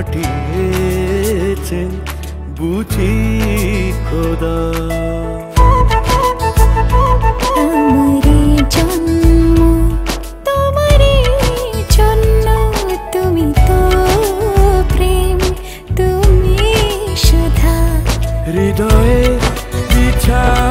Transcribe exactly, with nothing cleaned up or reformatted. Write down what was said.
পাঠিয়েছেন বুঝি খোদা। আমারে জন্ম তোমারে জন্য, তুমি তো প্রেম, তুমি সুধা। হৃদয়ে বিছা